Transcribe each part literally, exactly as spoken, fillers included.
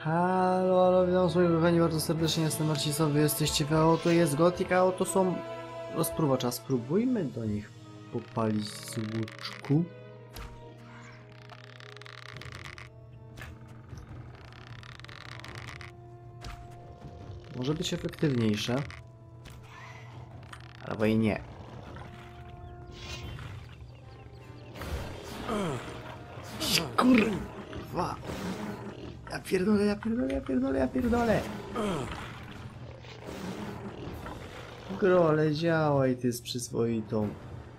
Halo, halo, witam sobie kochani bardzo serdecznie, jestem Marcisowy, jesteście w Auto, jest Gothic, a oto są rozpruwacza. Spróbujmy do nich popalić z łuczku. Może być efektywniejsze. Albo i nie. Kurwa! Ja pierdolę, ja pierdolę, ja pierdolę, ja pierdolę! Grole, działaj ty z przyzwoitą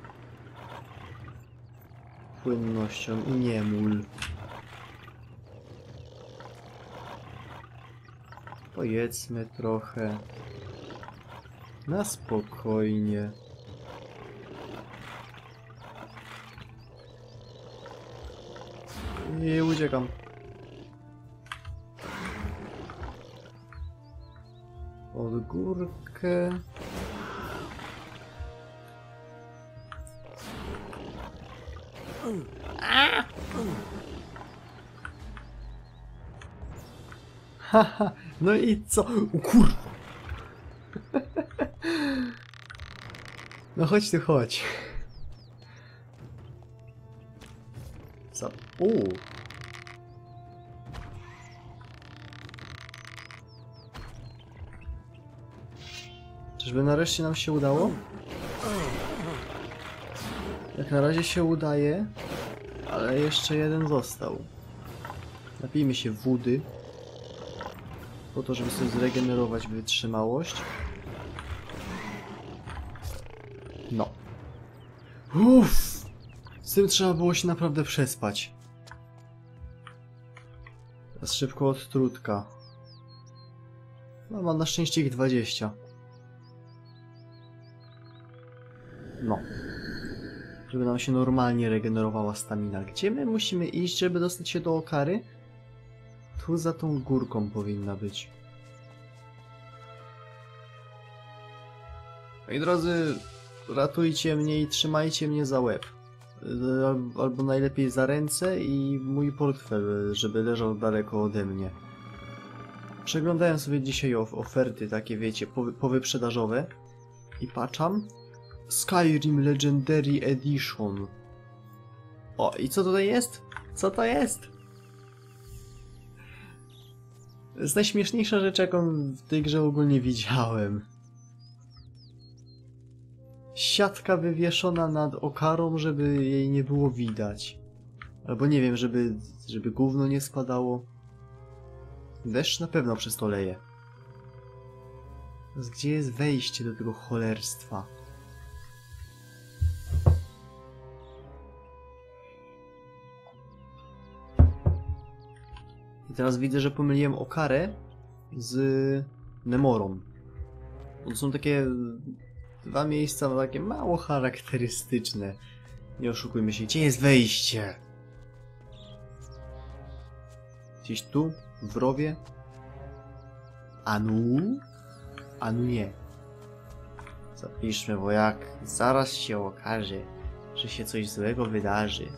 płynnością i nie mól. Pojedzmy trochę. Na spokojnie. Nie uciekam. Pod górkę. Haha, no i co? O kur... No chodź tu, chodź. Co? Uuu. Czyżby nareszcie nam się udało? Jak na razie się udaje, ale jeszcze jeden został. Napijmy się wody, po to, żeby sobie zregenerować wytrzymałość. No. Uff! Z tym trzeba było się naprawdę przespać. Teraz szybko od trutka. No, mam na szczęście ich dwadzieścia. No. Żeby nam się normalnie regenerowała stamina. Gdzie my musimy iść, żeby dostać się do Okary? Tu za tą górką powinna być. Moi drodzy, ratujcie mnie i trzymajcie mnie za łeb. Albo najlepiej za ręce i mój portfel, żeby leżał daleko ode mnie. Przeglądałem sobie dzisiaj of oferty takie, wiecie, powyprzedażowe i patrzam. Skyrim Legendary Edition. O, i co tutaj jest? Co to jest? To jest najśmieszniejsza rzecz, jaką w tej grze ogólnie widziałem. Siatka wywieszona nad Okarą, żeby jej nie było widać. Albo nie wiem, żeby, żeby gówno nie spadało. Deszcz na pewno przez to leje. Teraz gdzie jest wejście do tego cholerstwa? I teraz widzę, że pomyliłem Okarę z Nemorą. To są takie dwa miejsca takie mało charakterystyczne. Nie oszukujmy się. Gdzie jest wejście? Gdzieś tu? W rowie? Anu? Anu nie. Zapiszmy, bo jak zaraz się okaże, że się coś złego wydarzy.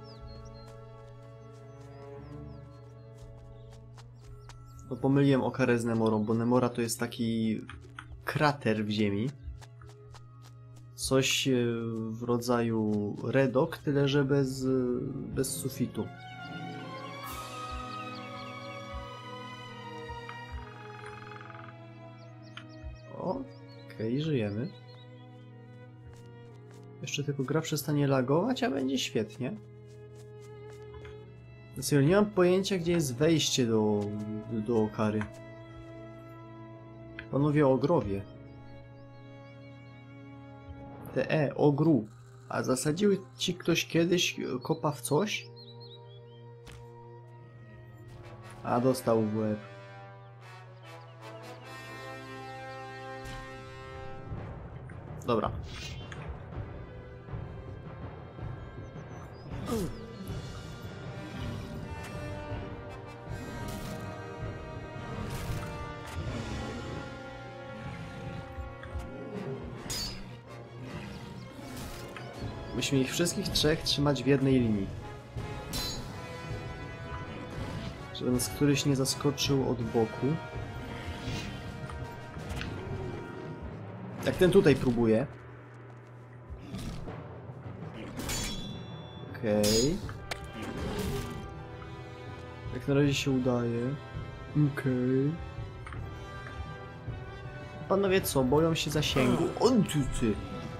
No pomyliłem Okarę z Nemorą, bo Nemora to jest taki krater w ziemi. Coś w rodzaju redok, tyle że bez, bez sufitu. Okej, okay, żyjemy. Jeszcze tylko gra przestanie lagować, a będzie świetnie. Serio, nie mam pojęcia, gdzie jest wejście do, do Okary. Panowie ogrowie. Te e, ogru. A zasadził ci ktoś kiedyś kopa w coś? A dostał w łeb. Dobra. Musimy ich wszystkich trzech trzymać w jednej linii. Żeby nas któryś nie zaskoczył od boku. Jak ten tutaj próbuje. Okej. Okay. Jak na razie się udaje. Okej. Okay. Panowie co, boją się zasięgu? O, ty, ty.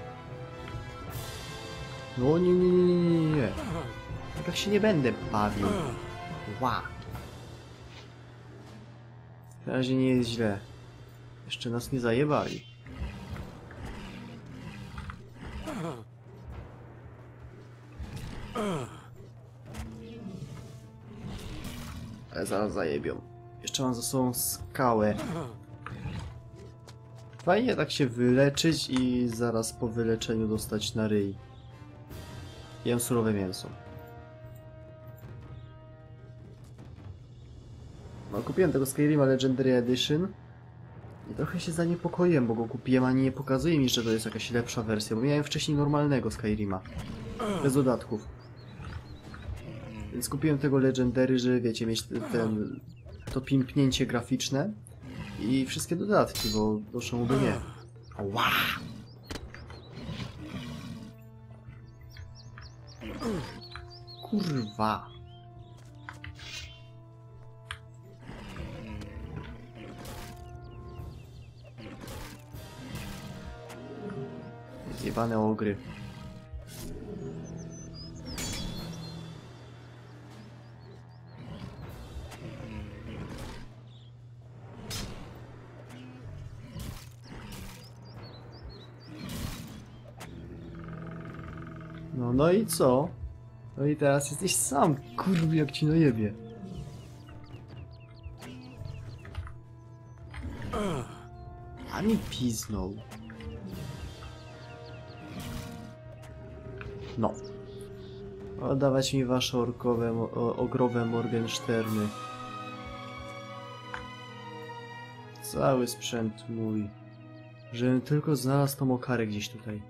No nie, nie, nie, nie, nie, nie. Tak się nie będę bawił. Ła. Na razie nie jest źle. Jeszcze nas nie zajebali. Ale zaraz zajebią. Jeszcze mam za sobą skałę. Fajnie tak się wyleczyć i zaraz po wyleczeniu dostać na ryj. Jem surowe mięso. No, kupiłem tego Skyrima Legendary Edition i trochę się zaniepokoiłem, bo go kupiłem, ani nie pokazuje mi, że to jest jakaś lepsza wersja, bo miałem wcześniej normalnego Skyrima. Bez dodatków. Więc kupiłem tego Legendary, żeby wiecie, mieć ten, to pimpnięcie graficzne i wszystkie dodatki, bo do czemu by nie. Ła! Kurwa! Zjebane ogry. No, no i co? No i teraz jesteś sam, kurwa, jak ci najebie. A mi piznął. No. Oddawać mi wasze orkowe, o, ogrowe Morgensterny. Cały sprzęt mój. Żebym tylko znalazł tą okarę gdzieś tutaj.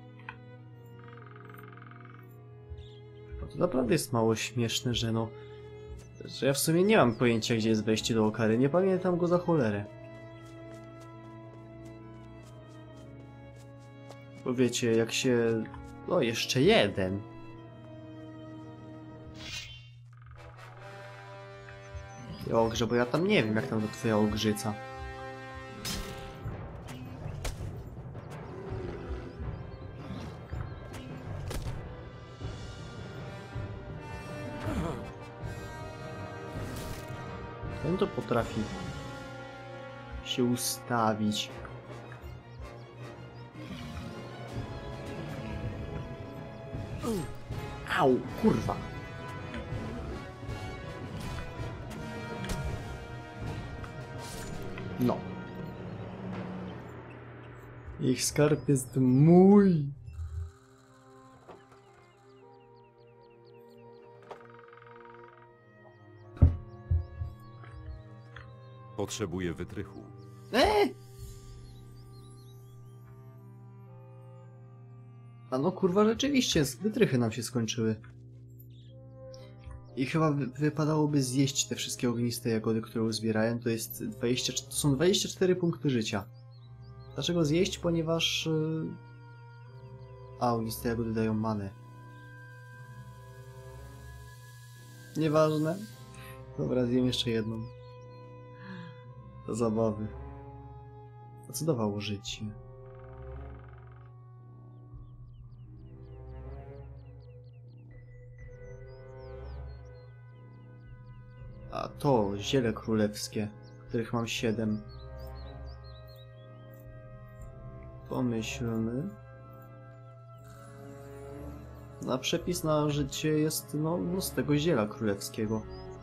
No to naprawdę jest mało śmieszne, że no... Że ja w sumie nie mam pojęcia, gdzie jest wejście do okary. Nie pamiętam go za cholerę. Bo wiecie, jak się... O, jeszcze jeden. Ty ogrze, bo ja tam nie wiem, jak tam to twoja ogrzyca. Ten to potrafi się ustawić. Au, kurwa. No. Ich skarb jest mój. Potrzebuję wytrychu. Eee! A no kurwa, rzeczywiście, wytrychy nam się skończyły. I chyba wy wypadałoby zjeść te wszystkie ogniste jagody, które uzbierałem. To jest dwadzieścia, to są dwadzieścia cztery punkty życia. Dlaczego zjeść? Ponieważ... Yy... A, ogniste jagody dają manę. Nieważne. Dobra, zjem jeszcze jedną. Do zabawy. A co dawało życie? A to ziele królewskie, których mam siedem. Pomyślmy. A przepis na życie jest no, no z tego ziela królewskiego.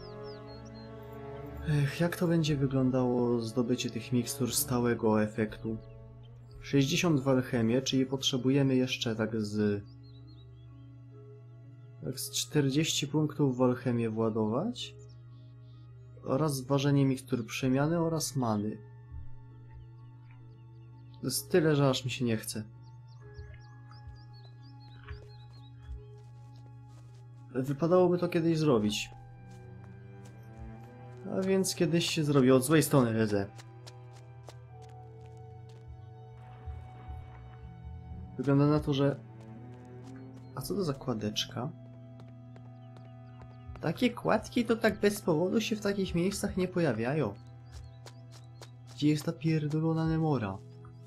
Ech, jak to będzie wyglądało zdobycie tych mikstur stałego efektu? sześćdziesiąt w alchemię, czyli potrzebujemy jeszcze tak z... tak z czterdzieści punktów w alchemię władować. Oraz ważenie mikstur przemiany oraz many. To jest tyle, że aż mi się nie chce. Wypadałoby to kiedyś zrobić. A więc kiedyś się zrobi od złej strony lezę. Wygląda na to, że... A co to za kładeczka? Takie kładki to tak bez powodu się w takich miejscach nie pojawiają. Gdzie jest ta pierdolona Nemora?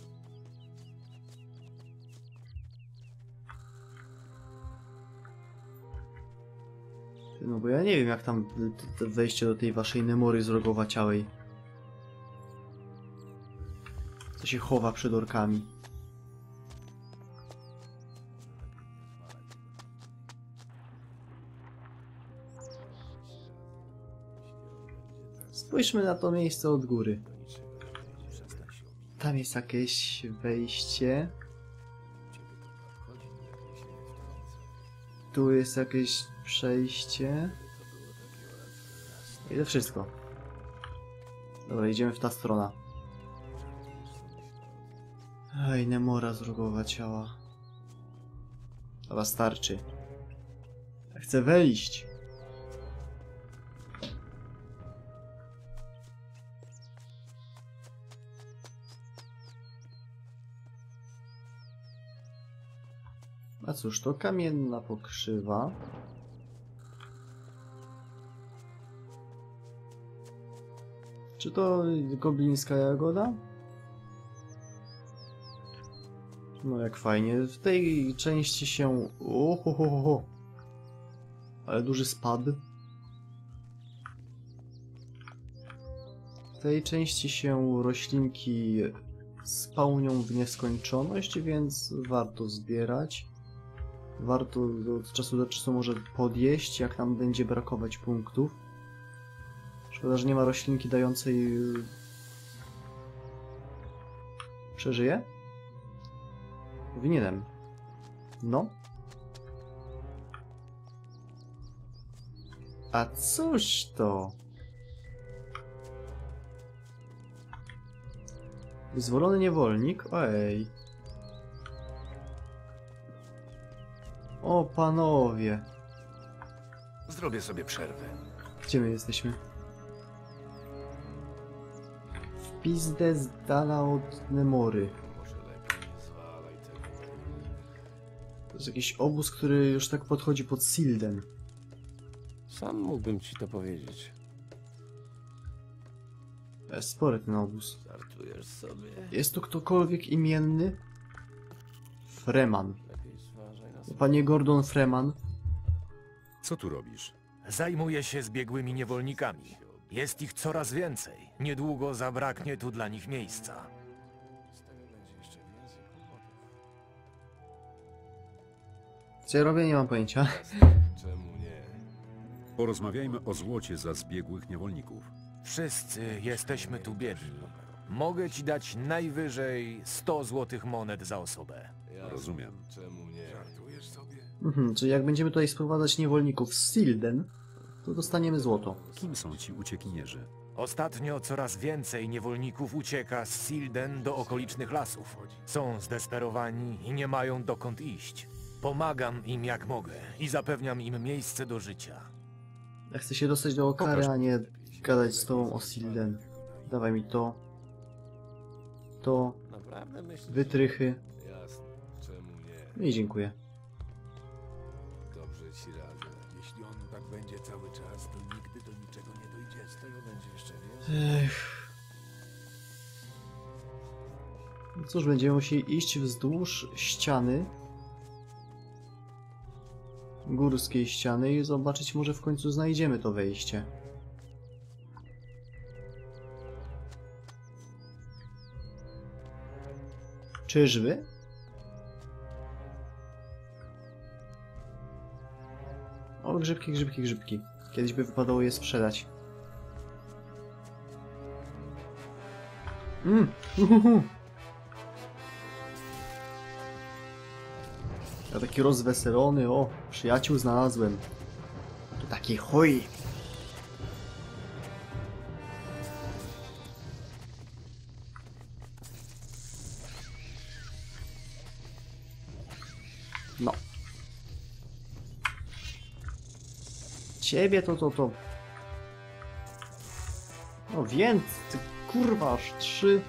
No bo ja nie wiem, jak tam to wejście do tej waszej Nemory zrogowaciałej. Co się chowa przed orkami. Spójrzmy na to miejsce od góry. Tam jest jakieś wejście. Tu jest jakieś przejście. I to wszystko. Dobra, idziemy w ta strona. Ej, Nemora zrugowa ciała. Dobra, starczy. Ja chcę wejść. A cóż, to kamienna pokrzywa. Czy to goblińska jagoda? No jak fajnie. W tej części się... Ohohoho. Ale duży spad. W tej części się roślinki spełnią w nieskończoność, więc warto zbierać. Warto od czasu do czasu może podjeść, jak nam będzie brakować punktów. Szkoda, że nie ma roślinki dającej... Przeżyje? Powinienem. No. A cóż to? Wyzwolony niewolnik? Ojej. O panowie. Zrobię sobie przerwę. Gdzie my jesteśmy? W pizdę z dala od Nemory. Może lepiej nie zwalaj tego. To jest jakiś obóz, który już tak podchodzi pod Silden. Sam mógłbym ci to powiedzieć. Jest spory ten obóz. Żartujesz sobie? Jest tu ktokolwiek imienny? Freman. Lepiej zważaj na swoje... Panie Gordon Freman. Co tu robisz? Zajmuję się zbiegłymi niewolnikami. Jest ich coraz więcej. Niedługo zabraknie tu dla nich miejsca. Co ja robię? Nie mam pojęcia. Czemu nie? Porozmawiajmy o złocie za zbiegłych niewolników. Wszyscy jesteśmy tu biedni. Mogę ci dać najwyżej sto złotych monet za osobę. Rozumiem. Czemu nie? Żartujesz sobie? Mhm, czyli jak będziemy tutaj sprowadzać niewolników z Silden, to dostaniemy złoto. Kim są ci uciekinierzy? Ostatnio coraz więcej niewolników ucieka z Silden do okolicznych lasów. Są zdesperowani i nie mają dokąd iść. Pomagam im jak mogę i zapewniam im miejsce do życia. Ja chcę się dostać do Okary, a nie gadać z tobą o Silden. Dawaj mi to. To. Naprawdę myślisz? Wytrychy. Jasne, czemu nie? No i dziękuję. Dobrze ci radzę. Jeśli on tak będzie cały czas, to nigdy do niczego nie dojdzie. Z tego będzie jeszcze więcej. Ech. No cóż, będziemy musieli iść wzdłuż ściany. Górskiej ściany i zobaczyć, może w końcu znajdziemy to wejście. Czyżby? O, grzybki, grzybki, grzybki. Kiedyś by wypadało je sprzedać. Mmm, uhuhu. Ja taki rozweselony, o, przyjaciół znalazłem. To taki chuj. No. Ciebie to, to, to. No więc, ty kurwa, aż trzy.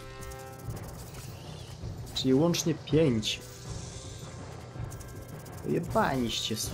Czyli łącznie pięć. Jebaniście są.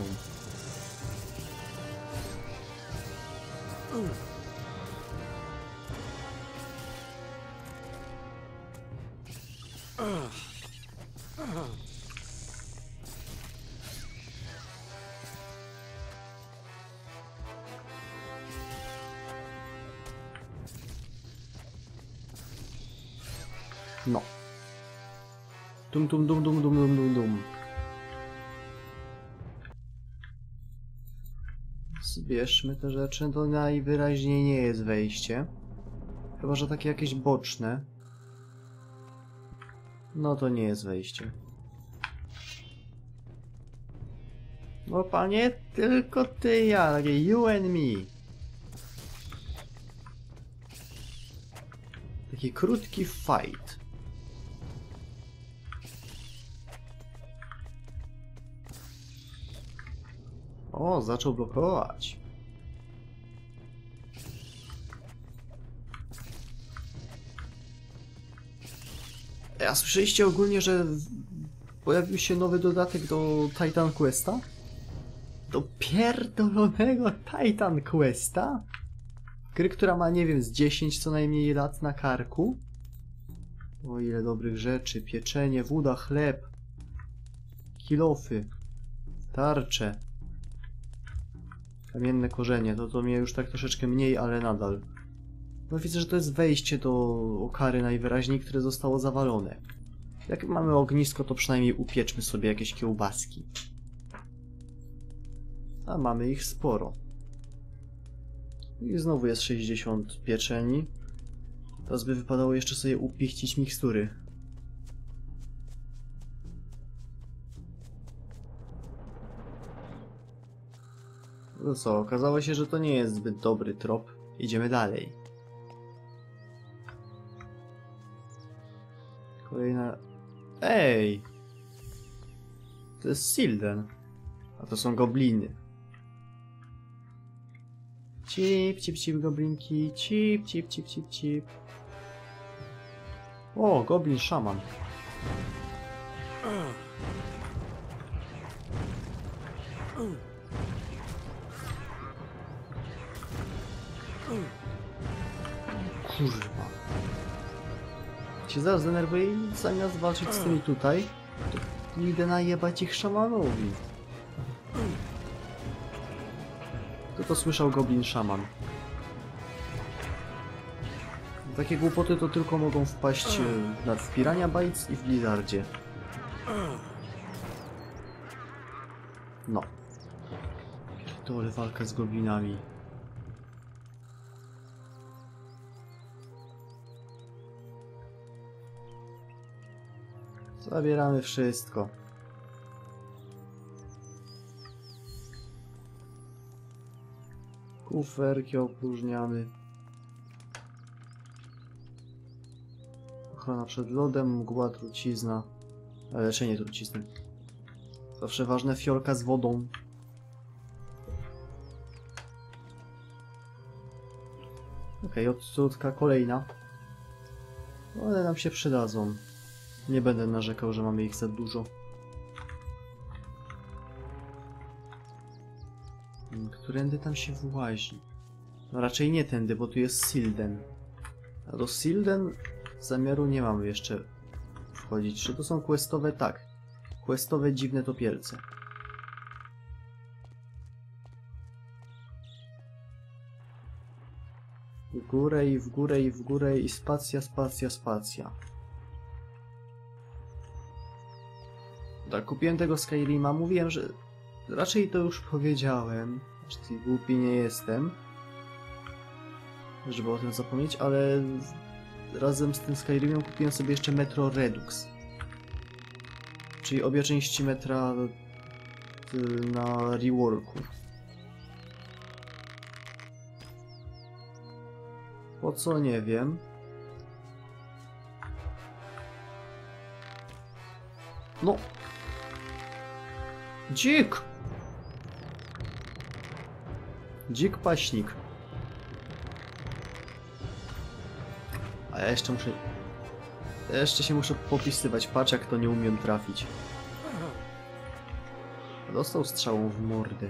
No. Dum dum dum dum dum dum dum dum. Zbierzmy te rzeczy, to najwyraźniej nie jest wejście. Chyba że takie jakieś boczne. No to nie jest wejście. No panie, tylko ty i ja, takie you and me. Taki krótki fight. O, zaczął blokować. A słyszeliście ogólnie, że pojawił się nowy dodatek do Titan Questa? Do pierdolonego Titan Questa? Gry, która ma, nie wiem, z dziesięć co najmniej lat na karku. O, ile dobrych rzeczy. Pieczenie, woda, chleb. Kilofy. Tarcze. Kamienne korzenie. To to mnie już tak troszeczkę mniej, ale nadal. No widzę, że to jest wejście do Okary najwyraźniej, które zostało zawalone. Jak mamy ognisko, to przynajmniej upieczmy sobie jakieś kiełbaski. A mamy ich sporo. I znowu jest sześćdziesiąt pieczeni. Teraz by wypadało jeszcze sobie upichcić mikstury. No co, okazało się, że to nie jest zbyt dobry trop. Idziemy dalej. Kolejna... Ej! To jest Silden. A to są gobliny. Cip, cip, cip, goblinki. Cip, cip, cip, cip, cip. O, goblin szaman. Kurwa. Się zaraz denerwuję i zamiast walczyć z tymi tutaj, to idę najebać ich szamanowi. Kto to słyszał, goblin szaman? Takie głupoty to tylko mogą wpaść na w Piranha Bytes i w Blizzardzie. No. Pierdolę, walka z goblinami. Zabieramy wszystko. Kuferki opróżniamy. Ochrona przed lodem, mgła, trucizna. Ale leczenie trucizny. Zawsze ważne, fiolka z wodą. Okej, okay, odcutka kolejna. One nam się przydadzą. Nie będę narzekał, że mamy ich za dużo. Którędy tam się włazi? No raczej nie tędy, bo tu jest Silden. A do Silden zamiaru nie mamy jeszcze wchodzić. Czy to są questowe? Tak. Questowe dziwne topielce. W górę i w górę i w górę i spacja, spacja, spacja. Tak, kupiłem tego Skyrima, mówiłem, że raczej to już powiedziałem, że ty głupi nie jestem, żeby o tym zapomnieć, ale razem z tym Skyrimem kupiłem sobie jeszcze Metro Redux, czyli obie części metra na reworku. Po co, nie wiem. No. Dzik! Dzik paśnik. A ja jeszcze muszę... Ja jeszcze się muszę popisywać. Patrz, jak to nie umiem trafić. Dostał strzałą w mordę.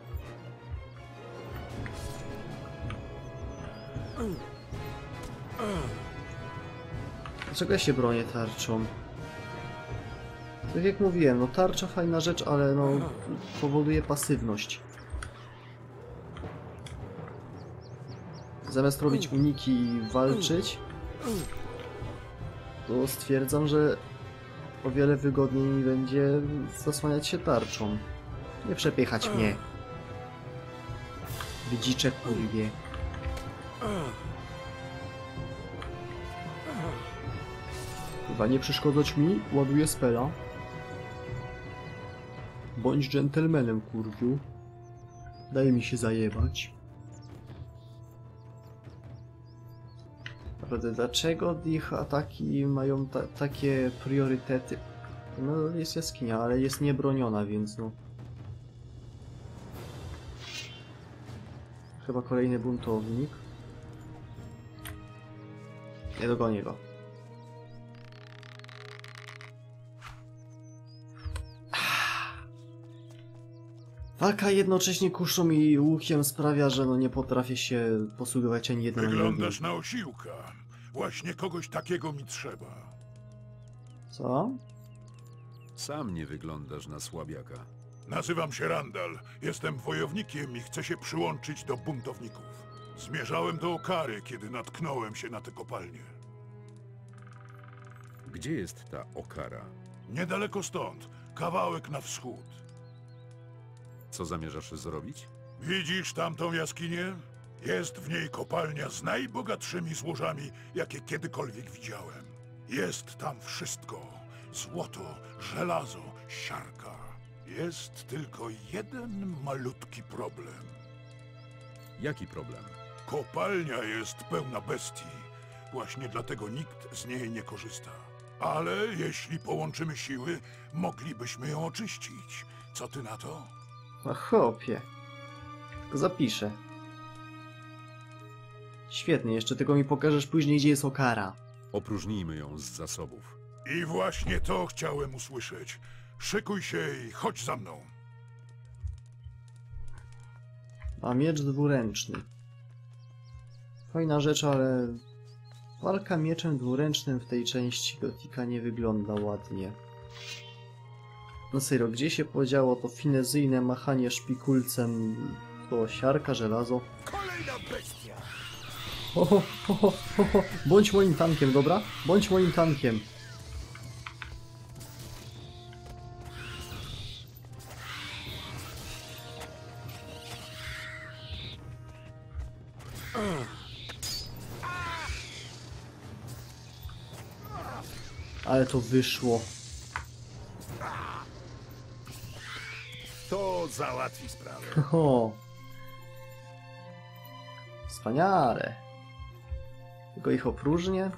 Dlaczego ja się bronię tarczą? Tak jak mówiłem, no tarcza fajna rzecz, ale no powoduje pasywność. Zamiast robić uniki i walczyć, to stwierdzam, że o wiele wygodniej mi będzie zasłaniać się tarczą. Nie przepychać mnie. Wydziczek kurwie. Chyba nie przeszkodzać mi, ładuję spela. Bądź dżentelmenem, kurwiu. Daj mi się zajebać. Naprawdę, dlaczego ich ataki mają ta takie priorytety? No, jest jaskinia, ale jest niebroniona, więc no... Chyba kolejny buntownik. Nie dogonię go. Walka jednocześnie kuszą i łukiem sprawia, że no nie potrafię się posługiwać ani jednym ani drugim. Wyglądasz na osiłka. Właśnie kogoś takiego mi trzeba. Co? Sam nie wyglądasz na słabiaka. Nazywam się Randall. Jestem wojownikiem i chcę się przyłączyć do buntowników. Zmierzałem do Okary, kiedy natknąłem się na tę kopalnię. Gdzie jest ta Okara? Niedaleko stąd, kawałek na wschód. Co zamierzasz zrobić? Widzisz tamtą jaskinię? Jest w niej kopalnia z najbogatszymi złożami, jakie kiedykolwiek widziałem. Jest tam wszystko. Złoto, żelazo, siarka. Jest tylko jeden malutki problem. Jaki problem? Kopalnia jest pełna bestii. Właśnie dlatego nikt z niej nie korzysta. Ale jeśli połączymy siły, moglibyśmy ją oczyścić. Co ty na to? A chłopie. Tylko zapiszę. Świetnie, jeszcze tylko mi pokażesz później, gdzie jest Okara. Opróżnijmy ją z zasobów. I właśnie to chciałem usłyszeć. Szykuj się i chodź za mną. A miecz dwuręczny. Fajna rzecz, ale... Walka mieczem dwuręcznym w tej części Gotika nie wygląda ładnie. No serio, gdzie się podziało to finezyjne machanie szpikulcem? To siarka, żelazo. Kolejna bestia! Ho, ho, ho, ho, ho, ho. Bądź moim tankiem, dobra? Bądź moim tankiem. Ale to wyszło. To załatwi sprawę. Ho. Wspaniale. Tylko ich opróżnię.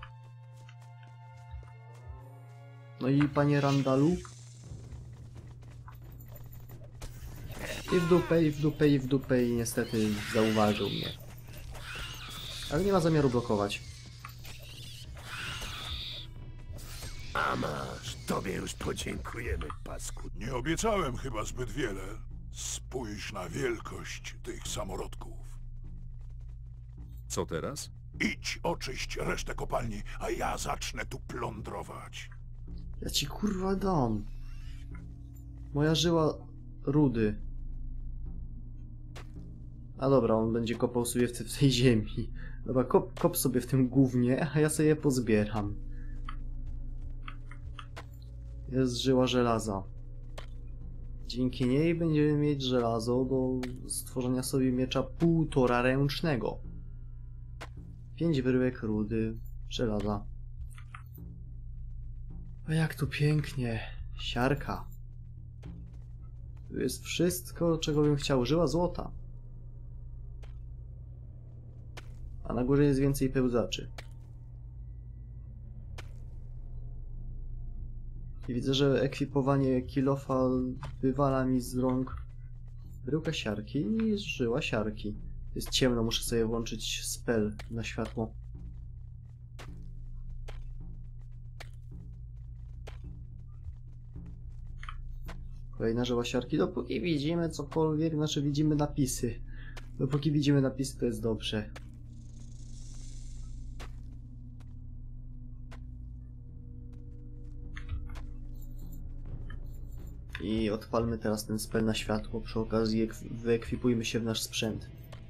No i panie Randalu. I w dupę, i w dupę, i w dupę, i niestety zauważył mnie. Ale nie ma zamiaru blokować. A masz, tobie już podziękujemy, pasku. Nie obiecałem chyba zbyt wiele. Spójrz na wielkość tych samorodków. Co teraz? Idź oczyść resztę kopalni, a ja zacznę tu plądrować. Ja ci kurwa dam. Moja żyła rudy. A dobra, on będzie kopał sobie w, te, w tej ziemi. Dobra, kop, kop sobie w tym gównie, a ja sobie je pozbieram. Jest żyła żelaza. Dzięki niej będziemy mieć żelazo do stworzenia sobie miecza półtora ręcznego. Pięć bryłek rudy, żelaza. A jak tu pięknie. Siarka. Tu jest wszystko, czego bym chciał. Żyła złota. A na górze jest więcej pełzaczy. I widzę, że ekwipowanie kilofa wywala mi z rąk bryłkę siarki i żyła siarki. Jest ciemno, muszę sobie włączyć spell na światło. Kolejna żyła siarki. Dopóki widzimy cokolwiek, znaczy widzimy napisy. Dopóki widzimy napisy, to jest dobrze. I odpalmy teraz ten spell na światło. Przy okazji wyekwipujmy się w nasz sprzęt.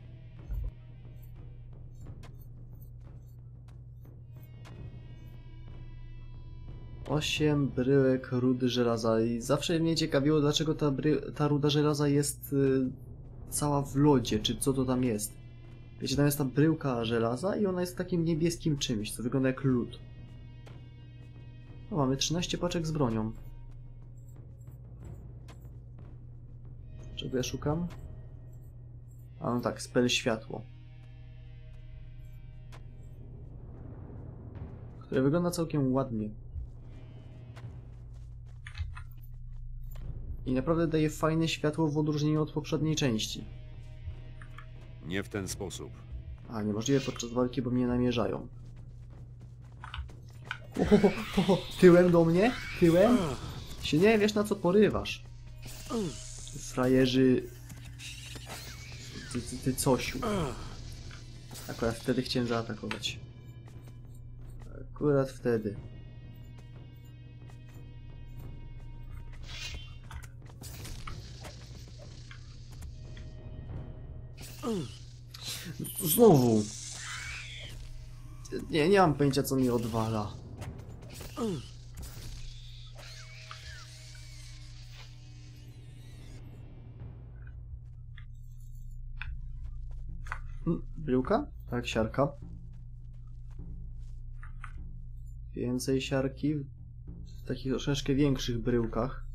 Osiem bryłek rudy żelaza. I zawsze mnie ciekawiło, dlaczego ta, bry ta ruda żelaza jest y, cała w lodzie, czy co to tam jest. Wiecie, tam jest ta bryłka żelaza i ona jest takim niebieskim czymś, co wygląda jak lód. O, mamy trzynaście paczek z bronią. Czego ja szukam? A no tak, spell światło. Które wygląda całkiem ładnie. I naprawdę daje fajne światło w odróżnieniu od poprzedniej części. Nie w ten sposób. A, niemożliwe podczas walki, bo mnie namierzają. Oho, oho, tyłem do mnie? Tyłem? Się nie wiesz, na co porywasz. Frajerzy... Ty, ty, ty cosiu. Akurat wtedy chciałem zaatakować. Akurat wtedy. Znowu! Nie, nie mam pojęcia, co mi odwala. Hmm, bryłka? Tak, siarka. Więcej siarki w takich troszeczkę większych bryłkach.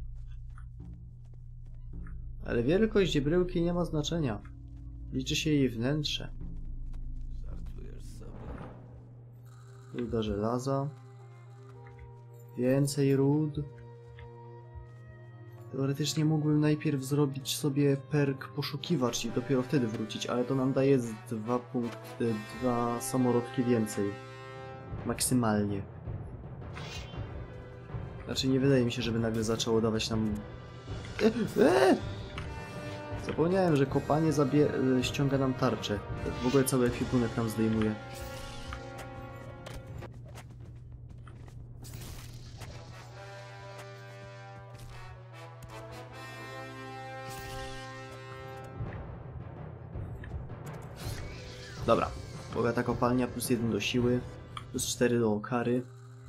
Ale wielkość bryłki nie ma znaczenia. Liczy się jej wnętrze. Żartujesz sobie. Ruda żelaza. Więcej ród. Teoretycznie mógłbym najpierw zrobić sobie perk poszukiwacz i dopiero wtedy wrócić, ale to nam daje z dwa punkty, dwa samorodki więcej. Maksymalnie. Znaczy nie wydaje mi się, żeby nagle zaczęło dawać nam... E, e! Zapomniałem, że kopanie zabie... ściąga nam tarczę. W ogóle cały ekwipunek nam zdejmuje. Dobra. Bogata kopalnia plus jeden do siły, plus cztery do okary.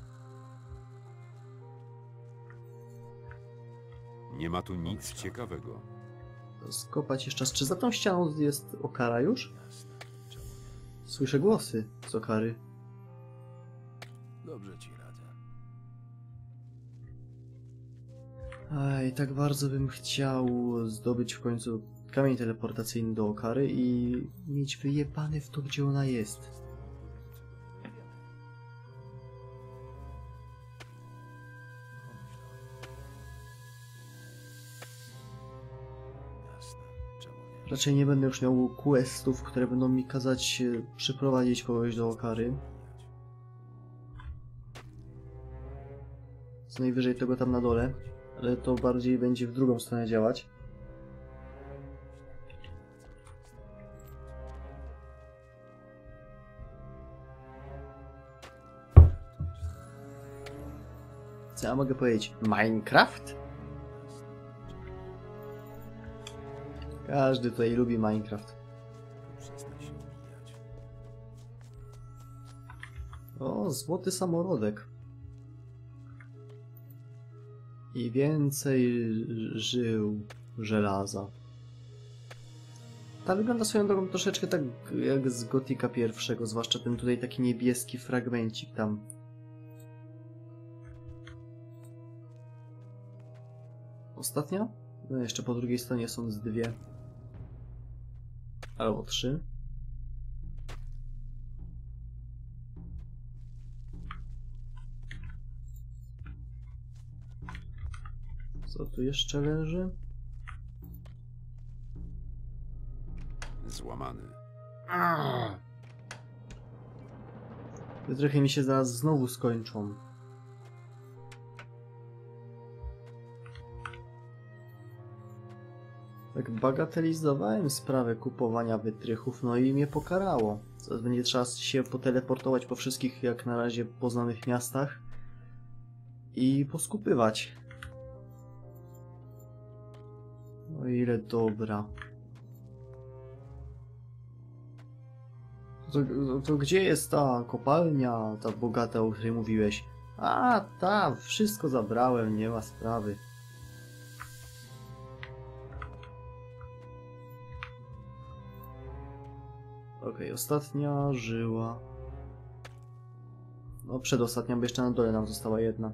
Nie ma tu nic ciekawego. Skopać jeszcze raz. Czy za tą ścianą jest okara już? Słyszę głosy z okary. Dobrze ci radzę. Aj, tak bardzo bym chciał zdobyć w końcu kamień teleportacyjny do okary i mieć wyjebany w to, gdzie ona jest. Raczej nie będę już miał questów, które będą mi kazać przyprowadzić kogoś do okary. Co najwyżej tego tam na dole, ale to bardziej będzie w drugą stronę działać. Co ja mogę powiedzieć? Minecraft? Każdy tutaj lubi Minecraft. O, złoty samorodek. I więcej żył żelaza. Ta wygląda swoją drogą troszeczkę tak jak z Gotika pierwszego, zwłaszcza ten tutaj taki niebieski fragmencik tam. Ostatnia? No jeszcze po drugiej stronie są z dwie. Albo trzy. Co tu jeszcze leży? Złamany. Trochę mi się zaraz znowu skończą. Bagatelizowałem sprawę kupowania wytrychów, no i mnie pokarało. Teraz będzie trzeba się poteleportować po wszystkich, jak na razie, poznanych miastach i poskupywać. O ile dobra. To, to, to gdzie jest ta kopalnia, ta bogata, o której mówiłeś? A, ta, wszystko zabrałem, nie ma sprawy. Okej, okay, ostatnia żyła. No, przedostatnia, bo jeszcze na dole nam została jedna.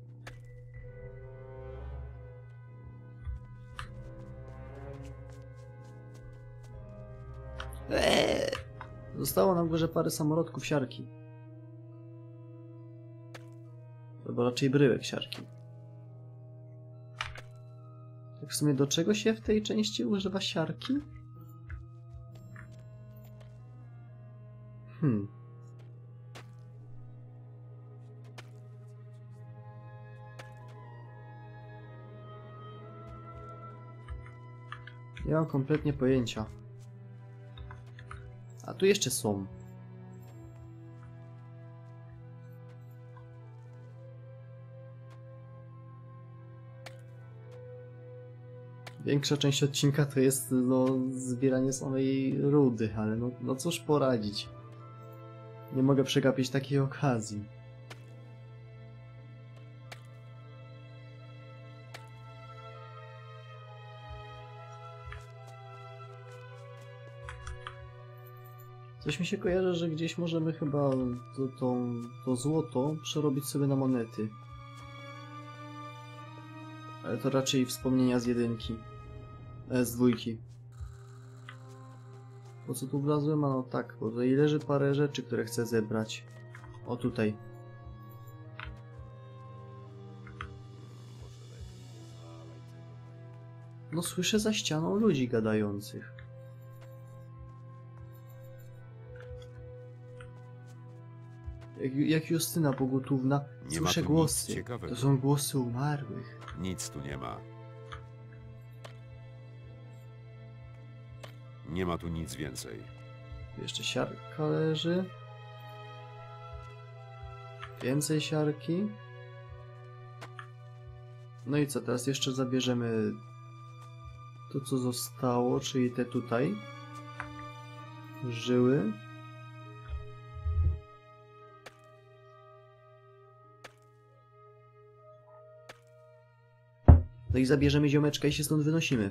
Eee! Zostało na górze parę samorodków siarki. Albo raczej bryłek siarki. Tak w sumie do czego się w tej części używa siarki? Hmm. Nie mam kompletnie pojęcia. A tu jeszcze są. Większa część odcinka to jest no, zbieranie samej rudy, ale no, no cóż poradzić. Nie mogę przegapić takiej okazji. Coś mi się kojarzy, że gdzieś możemy chyba to, to, to złoto przerobić sobie na monety. Ale to raczej wspomnienia z jedynki. E, z dwójki. Po co tu wlazłem? A no tak, bo tutaj leży parę rzeczy, które chcę zebrać. O tutaj. No słyszę za ścianą ludzi gadających. Jak, jak Justyna Pogotówna, Nie ma słyszę tu głosy. nic ciekawego. To są głosy umarłych. Nic tu nie ma. Nie ma tu nic więcej. Jeszcze siarka leży. Więcej siarki. No i co, teraz jeszcze zabierzemy to, co zostało, czyli te tutaj żyły. No i zabierzemy ziomeczka i się stąd wynosimy.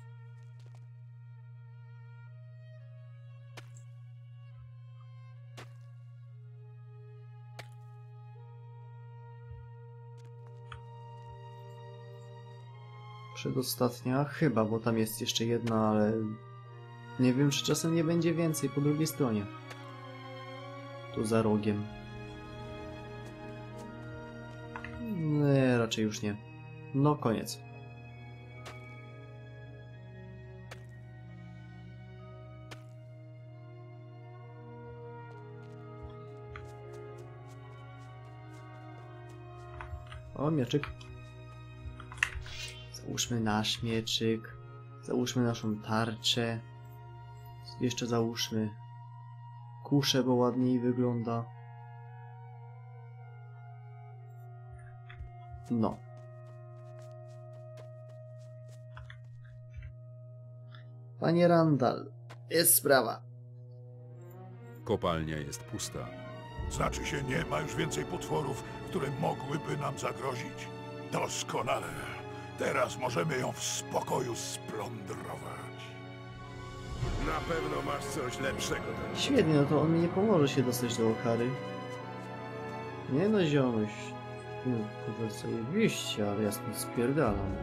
Przedostatnia? Chyba, bo tam jest jeszcze jedna, ale nie wiem, czy czasem nie będzie więcej po drugiej stronie. Tu za rogiem. Nie, raczej już nie. No, koniec. O, mieczyk. Załóżmy nasz mieczyk. Załóżmy naszą tarczę. Jeszcze załóżmy kuszę, bo ładniej wygląda. No. Panie Randall, jest sprawa. Kopalnia jest pusta. Znaczy się, nie ma już więcej potworów, które mogłyby nam zagrozić? Doskonale. Teraz możemy ją w spokoju splądrować. Na pewno masz coś lepszego. do- Świetnie, no to on mi nie pomoże się dostać do Okary. Nie no, ziomuś. No, kurwa, zajebiście, ale ja stąd spierdalam.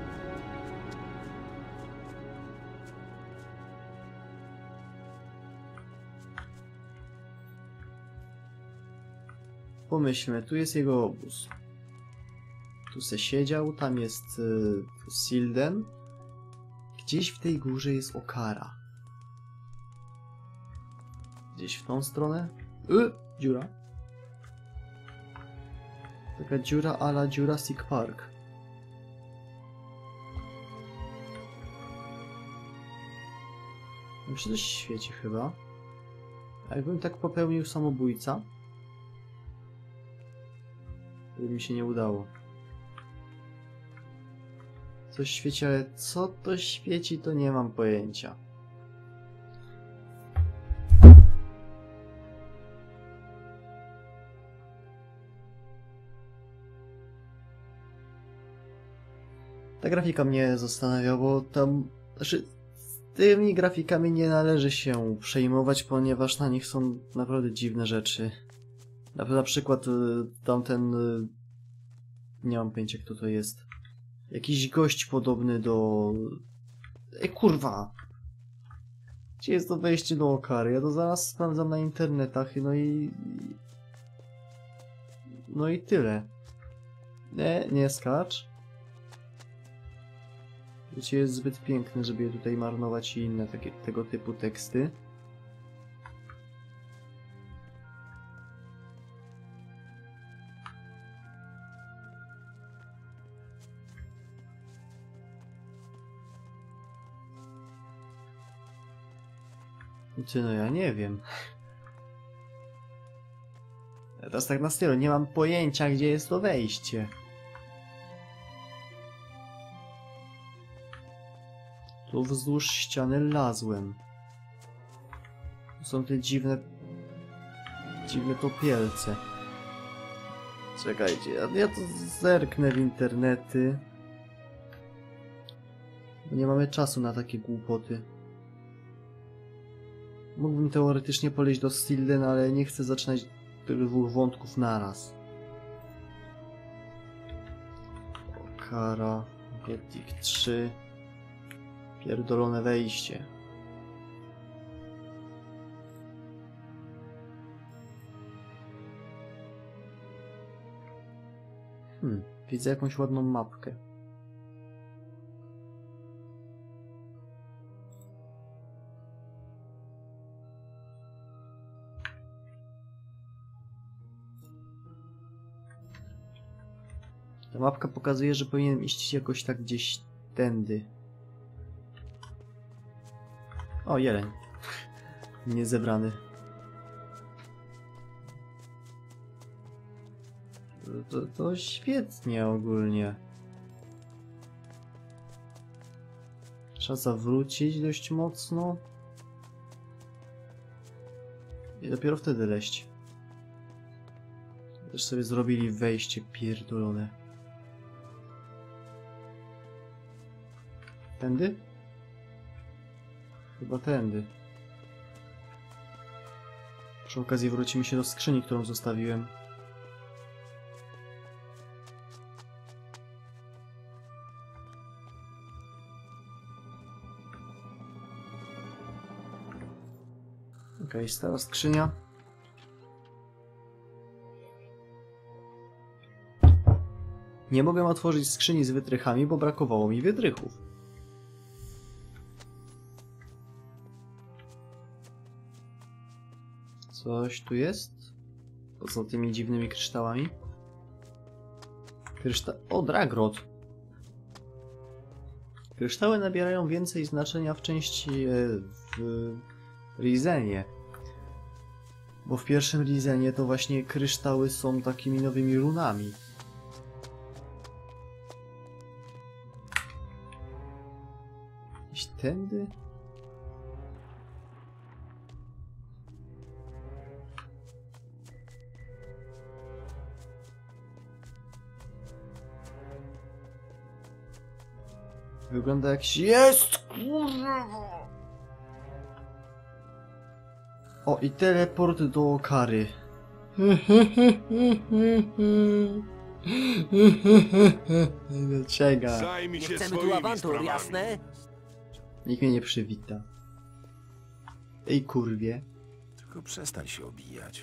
Pomyślmy, tu jest jego obóz. Tu se siedział, tam jest y, Silden. Gdzieś w tej górze jest Okara. Gdzieś w tą stronę? Y, dziura. Taka dziura a la Jurassic Park. Mi się coś świeci chyba. A jakbym tak popełnił samobójca? Gdyby mi się nie udało. Coś świeci, ale co to świeci, to nie mam pojęcia. Ta grafika mnie zastanawia, bo tam... Znaczy, z tymi grafikami nie należy się przejmować, ponieważ na nich są naprawdę dziwne rzeczy. Na, na przykład y, tamten... Y, nie mam pojęcia, kto to jest. Jakiś gość podobny do... Ej, kurwa! Gdzie jest to wejście do Okary? Ja to zaraz sprawdzam na internetach, no i... No i tyle. Nie, nie skacz. Życie jest zbyt piękne, żeby je tutaj marnować i inne takie, tego typu teksty. Czy no ja nie wiem. Teraz tak na stylu, nie mam pojęcia, gdzie jest to wejście. Tu wzdłuż ściany lazłem. Tu są te dziwne... Dziwne topielce. Czekajcie, ja, ja to zerknę w internety. Nie mamy czasu na takie głupoty. Mógłbym teoretycznie polecieć do Silden, ale nie chcę zaczynać tych dwóch wątków naraz. Okara, Gothic trzy. Pierdolone wejście. Hmm, widzę jakąś ładną mapkę. Ta mapka pokazuje, że powinienem iść jakoś tak gdzieś tędy. O, jeleń. Niezebrany. To, to świetnie ogólnie. Trzeba zawrócić dość mocno. I dopiero wtedy leść. Też sobie zrobili wejście pierdolone. Tędy? Chyba tędy. Przy okazji wrócimy się do skrzyni, którą zostawiłem. Okej, okay, stara skrzynia. Nie mogłem otworzyć skrzyni z wytrychami, bo brakowało mi wytrychów. Coś tu jest? Poza tymi dziwnymi kryształami? Kryszta... O, Dragrod! Kryształy nabierają więcej znaczenia w części e, w Rizenie. Bo w pierwszym Rizenie to właśnie kryształy są takimi nowymi runami. Gdzieś tędy? Wygląda jak... Jest! Kurwa! O, i teleport do Okary. Dlaczego? Zajmij Nie się chcemy tu swoimi awantur, sprawami. jasne? Nikt mnie nie przywita. Ej, kurwie. Tylko przestań się obijać.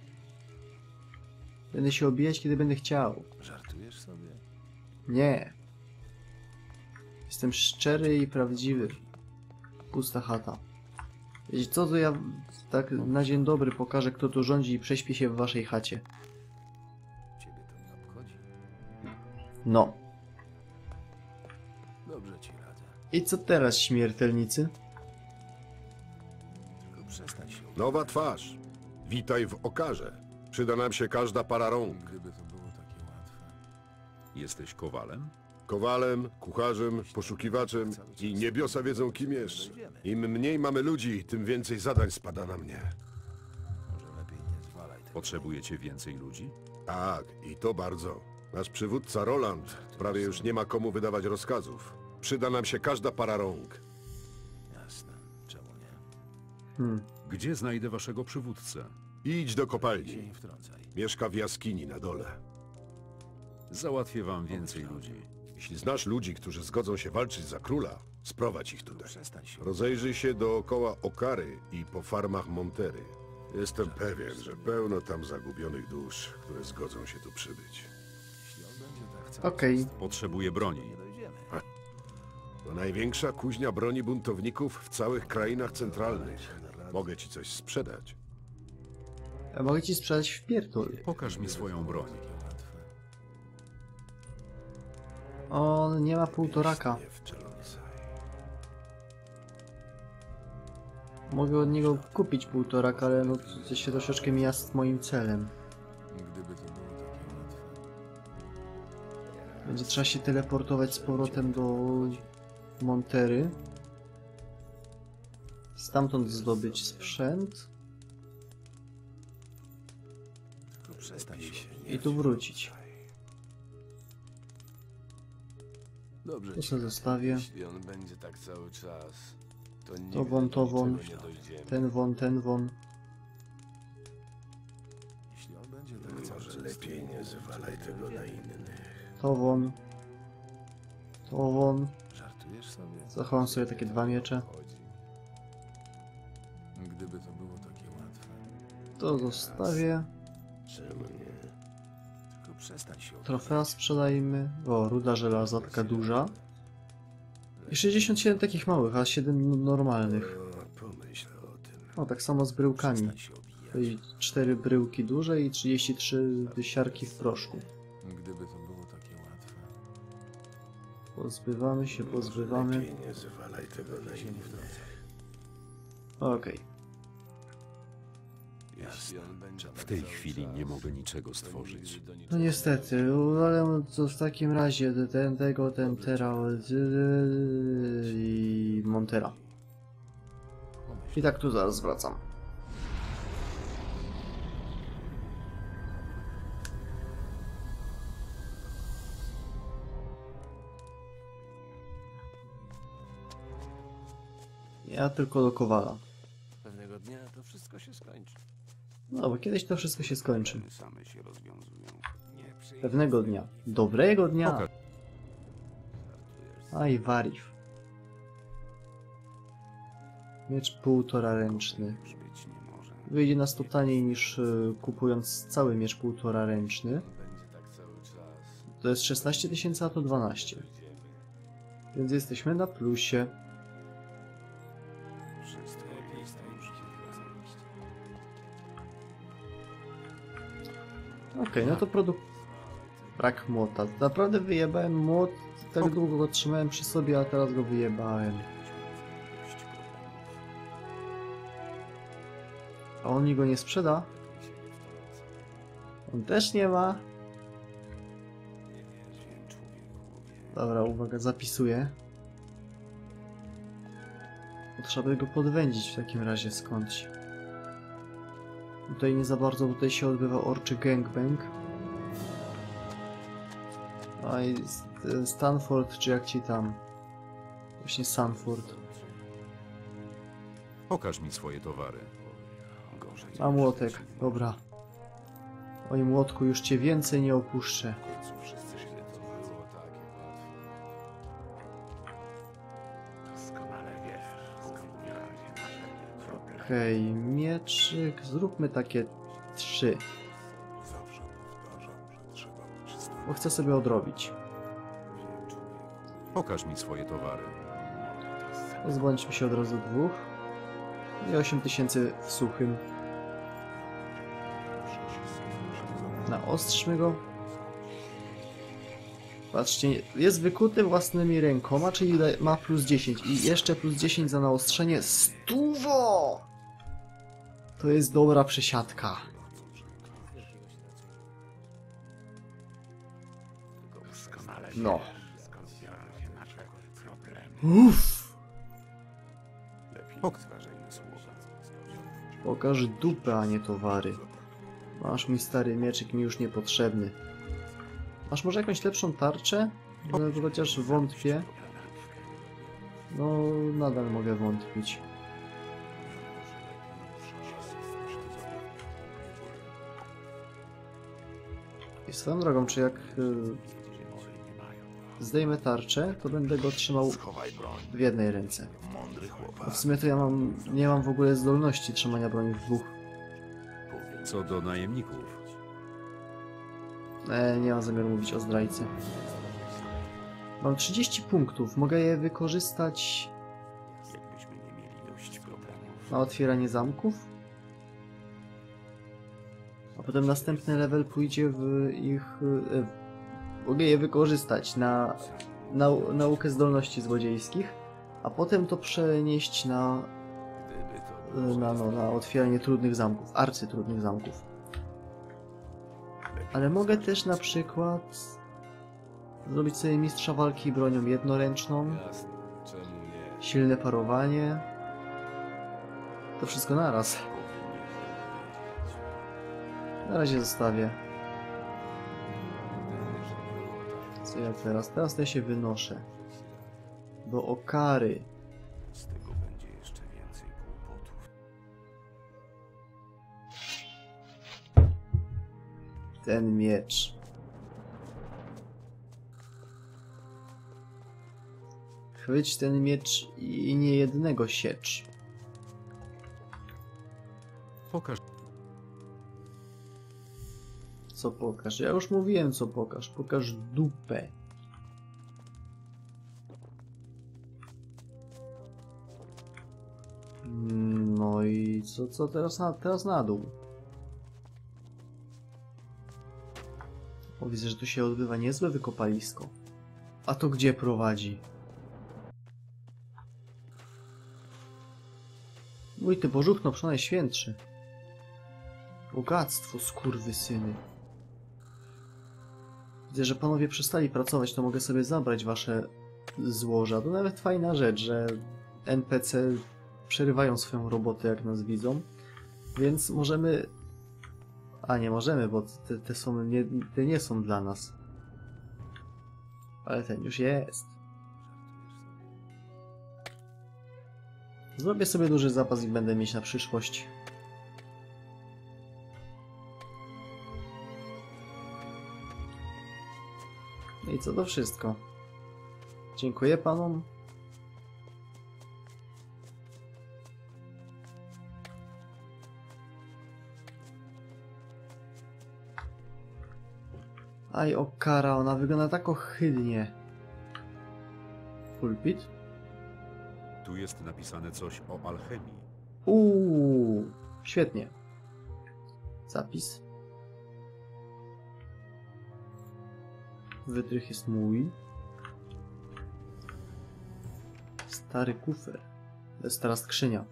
Będę się obijać, kiedy będę chciał. Żartujesz sobie? Nie. Jestem szczery i prawdziwy. Pusta chata. Wiecie co, to ja tak na dzień dobry pokażę, kto tu rządzi i prześpię się w waszej chacie. Ciebie to nie obchodzi. No. Dobrze ci radzę. I co teraz, śmiertelnicy? Nowa twarz. Witaj w Okarze. Przyda nam się każda para rąk. Jesteś kowalem? Kowalem, kucharzem, poszukiwaczem i niebiosa wiedzą kim jeszcze. Im mniej mamy ludzi, tym więcej zadań spada na mnie. Potrzebujecie więcej ludzi? Tak, i to bardzo. Nasz przywódca Roland prawie już nie ma komu wydawać rozkazów. Przyda nam się każda para rąk. Hmm. Gdzie znajdę waszego przywódcę? Idź do kopalni. Mieszka w jaskini na dole. Załatwię wam więcej ludzi. Jeśli znasz ludzi, którzy zgodzą się walczyć za króla, sprowadź ich tutaj. Rozejrzyj się dookoła Okary i po farmach Montery. Jestem pewien, że pełno tam zagubionych dusz, które zgodzą się tu przybyć. Okej. Potrzebuję broni. To największa kuźnia broni buntowników w całych krainach centralnych. Mogę ci coś sprzedać. Ja mogę ci sprzedać w pierdol. Pokaż mi swoją broń. On nie ma półtoraka. Mogę od niego kupić półtoraka, ale no to się troszeczkę mija z moim celem. Będzie trzeba się teleportować z powrotem do Montery. Stamtąd zdobyć sprzęt. I tu wrócić. Dobrze To ci, sobie zostawię. jeśli on będzie tak cały czas, to nigdy To won, to do won. niczego nie dojdziemy. Ten won, ten won. Jeśli on będzie tak cały Może czas, lepiej to nie nigdy zwalaj do tego niczego na nie innych. To won. To won. Żartujesz sobie? Zachowam sobie takie dwa miecze. Chodzi. Gdyby to było takie łatwe. To zostawię. Czemu nie? Tylko przestań się Trofea sprzedajmy. O, ruda żelaza, taka duża. I sześćdziesiąt siedem takich małych, a siedem normalnych. O, pomyśl o tym. O, tak samo z bryłkami. Przestań się obijać. Tutaj cztery bryłki duże i trzydzieści trzy siarki w proszku. Gdyby to było takie łatwe. Pozbywamy się, pozbywamy. Lepiej nie zwalaj tego na innych. Okej. Jeśli on będzie W tak tej cały chwili czas, nie mogę niczego to stworzyć. nigdy do No niczego niestety, ale to w takim razie ten, tego, ten, tera i Montera. I tak tu zaraz wracam. Ja tylko do Kowala. Pewnego dnia to wszystko się skończy. No, bo kiedyś to wszystko się skończy. Same się rozwiązują. Pewnego dnia. Dobrego dnia. Pokaż. Aj, Warif. Miecz półtora ręczny. Być nie może. Wyjdzie nas to taniej niż y, kupując cały miecz półtora ręczny. Będzie tak cały czas. To jest szesnaście tysięcy, a to dwanaście. Więc jesteśmy na plusie. Wszystko jest już Okej, no to produkt... Brak młota. Naprawdę wyjebałem młot. Tak długo go trzymałem przy sobie, a teraz go wyjebałem. A on mi go nie sprzeda? On też nie ma. Dobra, uwaga, zapisuję. Trzeba by go podwędzić w takim razie skądś. Tutaj nie za bardzo, bo tutaj się odbywa orczy gangbang. A i Stanford, czy jak ci tam? Właśnie Sanford. Pokaż mi swoje towary. A młotek, dobra. Oj młotku, już cię więcej nie opuszczę. Okej, okay, mieczyk, zróbmy takie trzy. Zawsze powtarzam, że trzeba uczyć. Bo chcę sobie odrobić. Pokaż mi swoje towary. Pozbądźmy się od razu dwóch. I osiem tysięcy w suchym. Naostrzmy go. Patrzcie, jest wykuty własnymi rękoma, czyli ma plus dziesięć. I jeszcze plus dziesięć za naostrzenie. Stuwo! To jest dobra przesiadka. No. Uff. Pokaż dupę, a nie towary. Masz mój stary mieczyk, mi już niepotrzebny. Masz może jakąś lepszą tarczę? No, chociaż wątpię. No, nadal mogę wątpić. I swoją drogą, czy jak y, zdejmę tarczę, to będę go trzymał w jednej ręce. A w sumie to ja mam, nie mam w ogóle zdolności trzymania broni w dwóch. Co do najemników, E, nie mam zamiaru mówić o zdrajcy. Mam trzydzieści punktów, mogę je wykorzystać na otwieranie zamków. A potem następny level pójdzie w ich... E, mogę je wykorzystać na, na naukę zdolności złodziejskich, a potem to przenieść na, na, no, na otwieranie trudnych zamków, arcytrudnych zamków. Ale mogę też na przykład zrobić sobie mistrza walki bronią jednoręczną, silne parowanie. To wszystko naraz. Na razie zostawię. Co ja teraz? Teraz to ja się wynoszę. Do Okary. Ten miecz. Chwyć ten miecz i nie jednego siecz. pokaż. Co pokaż? Ja już mówiłem, co pokaż. Pokaż dupę. No i co, co teraz na, teraz na dół? O, widzę, że tu się odbywa niezłe wykopalisko. A to gdzie prowadzi? Mój ty Bożuch, no przynajświętszy. Bogactwo, skurwysyny. Widzę, że panowie przestali pracować, to mogę sobie zabrać wasze złoża. To nawet fajna rzecz, że N P C przerywają swoją robotę, jak nas widzą. Więc możemy... A, nie możemy, bo te, te, są, nie, te nie są dla nas. Ale ten już jest. Zrobię sobie duży zapas i będę mieć na przyszłość. No i co to wszystko. Dziękuję panom. Aj, Okara, ona wygląda tak ohydnie. Pulpit? Tu jest napisane coś o alchemii. Uuu, świetnie. Zapis. Wytrych jest mój. Stary kufer. To jest stara skrzynia.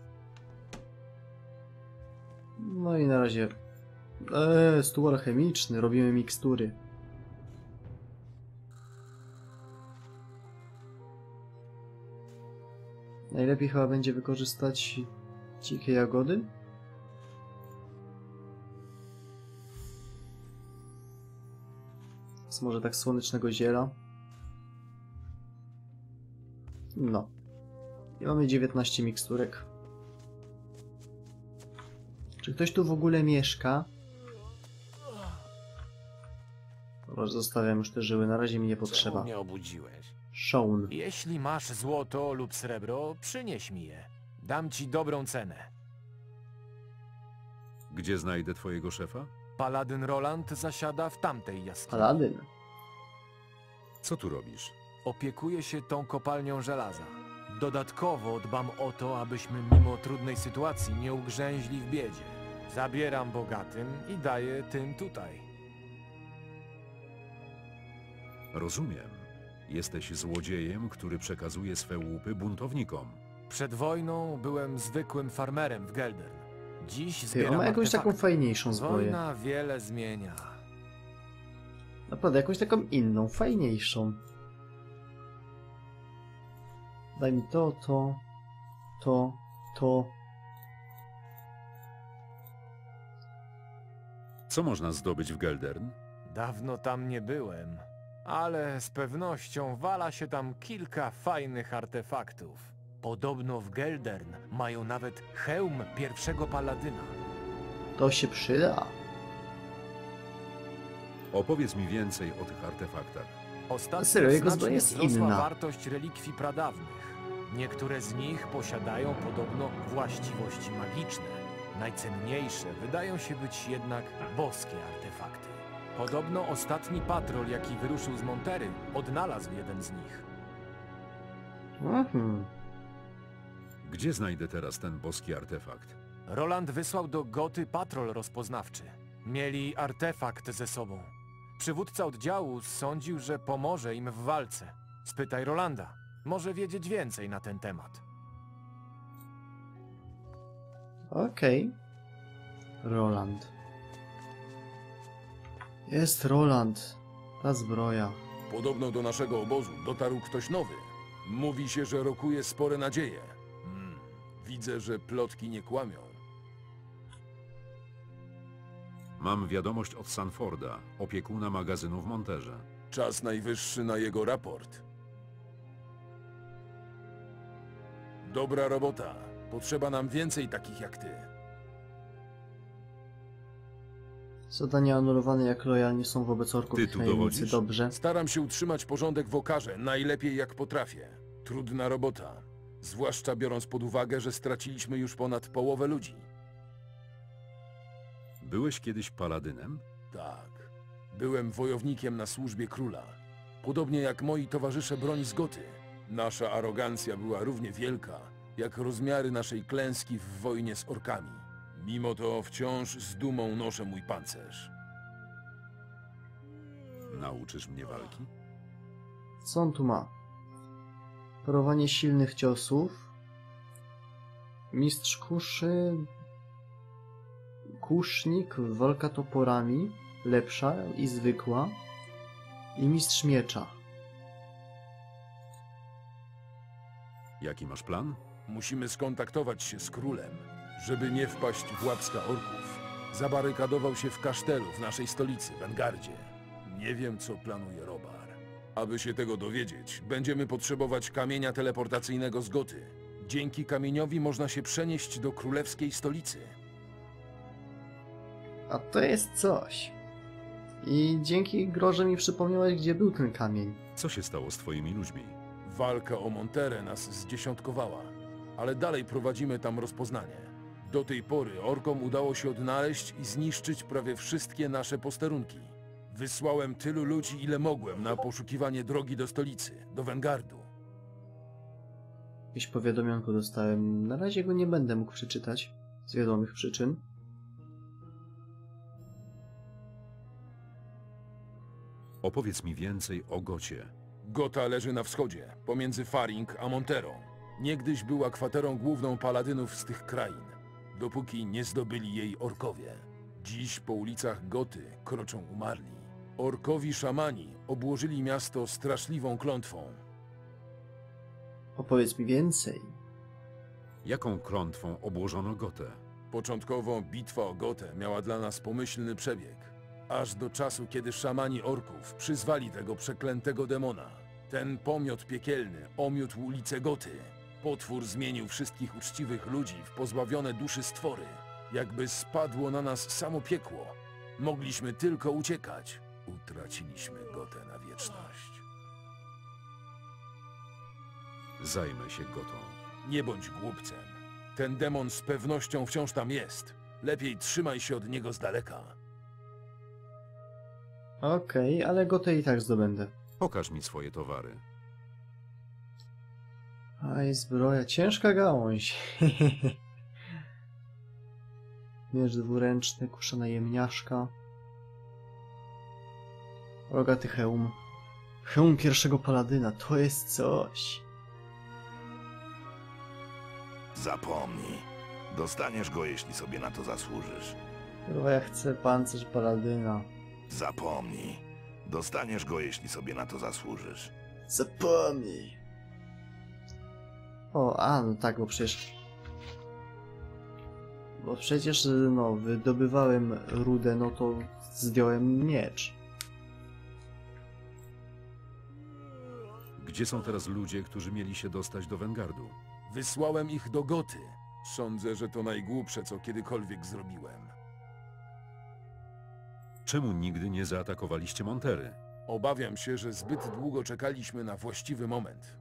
No i na razie... Eee, stół alchemiczny. Robimy mikstury. Najlepiej chyba będzie wykorzystać dzikie jagody. Z może tak słonecznego ziela. No. I mamy dziewiętnaście miksturek. Czy ktoś tu w ogóle mieszka? Dobra, zostawiam już te żyły, na razie mi nie potrzeba. Czemu mnie obudziłeś? Shaun. Jeśli masz złoto lub srebro, przynieś mi je. Dam ci dobrą cenę. Gdzie znajdę twojego szefa? Paladyn Roland zasiada w tamtej jaskini. Paladyn. Co tu robisz? Opiekuję się tą kopalnią żelaza. Dodatkowo dbam o to, abyśmy mimo trudnej sytuacji nie ugrzęźli w biedzie. Zabieram bogatym i daję tym tutaj. Rozumiem. Jesteś złodziejem, który przekazuje swe łupy buntownikom. Przed wojną byłem zwykłym farmerem w Geldern. Dziś Ty, on zbieram ma jakąś taką artefakty. fajniejszą zbroję. Wojna wiele zmienia. Naprawdę, jakąś taką inną, fajniejszą. Daj mi to, to, to, to. Co można zdobyć w Geldern? Dawno tam nie byłem, ale z pewnością wala się tam kilka fajnych artefaktów. Podobno w Geldern mają nawet hełm pierwszego paladyna. To się przyda. Opowiedz mi więcej o tych artefaktach. Ostatnio Serio, jego znacznie zbroja jest wzrosła inna. wartość relikwii pradawnych. Niektóre z nich posiadają podobno właściwości magiczne. Najcenniejsze wydają się być jednak boskie artefakty. Podobno ostatni patrol, jaki wyruszył z Montery, odnalazł jeden z nich. Mhm. Gdzie znajdę teraz ten boski artefakt? Roland wysłał do Goty patrol rozpoznawczy. Mieli artefakt ze sobą. Przywódca oddziału sądził, że pomoże im w walce. Spytaj Rolanda. Może wiedzieć więcej na ten temat. Okej. Roland. Jest Roland. Ta zbroja. Podobno do naszego obozu dotarł ktoś nowy. Mówi się, że rokuje spore nadzieje. Hmm. Widzę, że plotki nie kłamią. Mam wiadomość od Sanforda, opiekuna magazynu w Monterze. Czas najwyższy na jego raport. Dobra robota. Potrzeba nam więcej takich jak ty. Zadania anulowane, jak lojalni są wobec orków Ty i tu najemnicy. dowodzisz? Dobrze. Staram się utrzymać porządek w Okarze, najlepiej jak potrafię. Trudna robota. Zwłaszcza biorąc pod uwagę, że straciliśmy już ponad połowę ludzi. Byłeś kiedyś paladynem? Tak. Byłem wojownikiem na służbie króla. Podobnie jak moi towarzysze broni z Goty. Nasza arogancja była równie wielka, jak rozmiary naszej klęski w wojnie z orkami. Mimo to wciąż z dumą noszę mój pancerz. Nauczysz mnie walki? Co on tu ma? Parowanie silnych ciosów. Mistrz kuszy. Kusznik, walka toporami. Lepsza i zwykła. I mistrz miecza. Jaki masz plan? Musimy skontaktować się z królem, żeby nie wpaść w łapska orków. Zabarykadował się w kasztelu w naszej stolicy, Wengardzie. Nie wiem, co planuje Robar. Aby się tego dowiedzieć, będziemy potrzebować kamienia teleportacyjnego z Goty. Dzięki kamieniowi można się przenieść do królewskiej stolicy. A to jest coś. I dzięki Grorze mi przypomniałeś, gdzie był ten kamień. Co się stało z twoimi ludźmi? Walka o Monterę nas zdziesiątkowała, ale dalej prowadzimy tam rozpoznanie. Do tej pory orkom udało się odnaleźć i zniszczyć prawie wszystkie nasze posterunki. Wysłałem tylu ludzi, ile mogłem, na poszukiwanie drogi do stolicy, do Wengardu. Jakieś powiadomionko dostałem. Na razie go nie będę mógł przeczytać. Z wiadomych przyczyn. Opowiedz mi więcej o Gocie. Gota leży na wschodzie, pomiędzy Faring a Monterą. Niegdyś była kwaterą główną paladynów z tych krain, dopóki nie zdobyli jej orkowie. Dziś po ulicach Goty kroczą umarli. Orkowi szamani obłożyli miasto straszliwą klątwą. Opowiedz mi więcej. Jaką klątwą obłożono Gotę? Początkowo bitwa o Gotę miała dla nas pomyślny przebieg. Aż do czasu, kiedy szamani orków przyzwali tego przeklętego demona. Ten pomiot piekielny omiótł ulicę Goty. Potwór zmienił wszystkich uczciwych ludzi w pozbawione duszy stwory. Jakby spadło na nas samo piekło. Mogliśmy tylko uciekać. Utraciliśmy Gotę na wieczność. Zajmę się Gotą. Nie bądź głupcem. Ten demon z pewnością wciąż tam jest. Lepiej trzymaj się od niego z daleka. Okej, ale go to i tak zdobędę. Pokaż mi swoje towary. Aj, zbroja. Ciężka gałąź. Miecz dwuręczny, kusza najemniaszka. Rogaty hełm. Hełm pierwszego paladyna. To jest coś. Zapomnij. Dostaniesz go, jeśli sobie na to zasłużysz. Kurwa, ja chcę pancerz paladyna. Zapomnij. Dostaniesz go, jeśli sobie na to zasłużysz. Zapomnij. O, a, no tak, bo przecież... Bo przecież, no, wydobywałem rudę, no to zdjąłem miecz. Gdzie są teraz ludzie, którzy mieli się dostać do Wengardu? Wysłałem ich do Goty. Sądzę, że to najgłupsze, co kiedykolwiek zrobiłem. Czemu nigdy nie zaatakowaliście Montery? Obawiam się, że zbyt długo czekaliśmy na właściwy moment.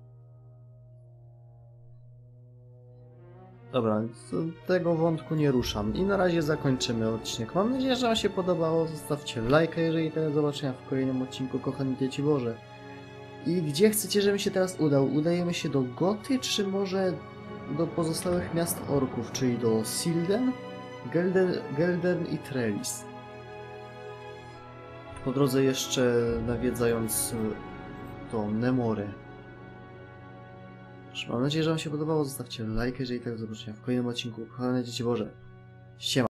Dobra, z tego wątku nie ruszam. I na razie zakończymy odcinek. Mam nadzieję, że wam się podobało. Zostawcie lajka, jeżeli tak. Do zobaczenia w kolejnym odcinku, kochani dzieci Boże. I gdzie chcecie, żebym się teraz udał? Udajemy się do Goty, czy może do pozostałych miast orków, czyli do Silden, Gelder, Geldern i Trellis. Po drodze jeszcze nawiedzając tą Nemorę. Mam nadzieję, że wam się podobało. Zostawcie lajka, jeżeli tak. Do zobaczenia w kolejnym odcinku, kochane dzieci Boże. Siema.